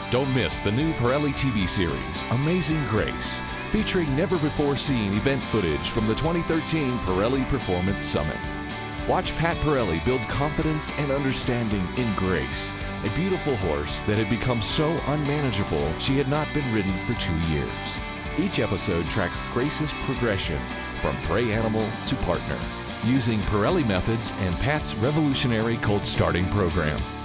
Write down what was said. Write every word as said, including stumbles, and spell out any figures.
Don't miss the new Parelli T V series, Amazing Grace, featuring never-before-seen event footage from the twenty thirteen Parelli Performance Summit. Watch Pat Parelli build confidence and understanding in Grace, a beautiful horse that had become so unmanageable she had not been ridden for two years. Each episode tracks Grace's progression from prey animal to partner, using Parelli methods and Pat's revolutionary colt starting program.